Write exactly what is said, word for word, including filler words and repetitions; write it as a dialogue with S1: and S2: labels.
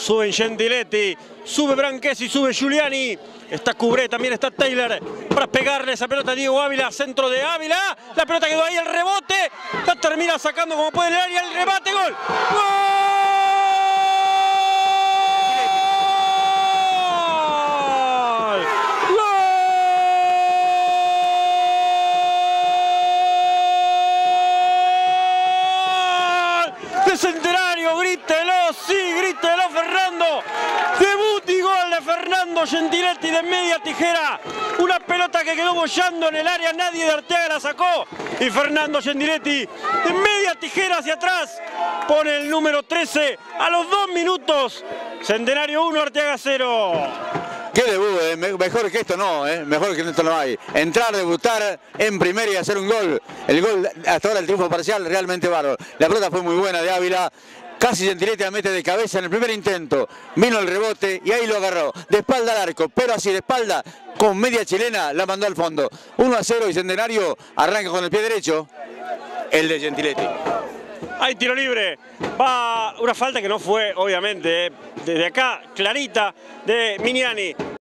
S1: Suben Gentiletti, sube Branchesi, sube Giuliani. Está Cubré, también está Taylor para pegarle esa pelota a Diego Ávila, centro de Ávila. La pelota quedó ahí, el rebote. La termina sacando como puede el área, el remate, gol. ¡Gol! De Centenario, grítelo, sí, grítelo Fernando. Debut y gol de Fernando Gentiletti de media tijera. Una pelota que quedó bollando en el área, nadie de Arteaga la sacó. Y Fernando Gentiletti de media tijera hacia atrás pone el número trece a los dos minutos. Centenario uno, Arteaga cero.
S2: Qué debut, eh. Mejor que esto no, eh. Mejor que esto no hay. Entrar, debutar en primera y hacer un gol. El gol, hasta ahora el triunfo parcial, realmente bárbaro. La pelota fue muy buena de Ávila. Casi Gentiletti la mete de cabeza en el primer intento. Vino el rebote y ahí lo agarró. De espalda al arco, pero así de espalda, con media chilena, la mandó al fondo. uno a cero y Centenario arranca con el pie derecho. El de Gentiletti.
S1: Hay tiro libre, va una falta que no fue, obviamente, eh, desde acá, clarita, de Miniani.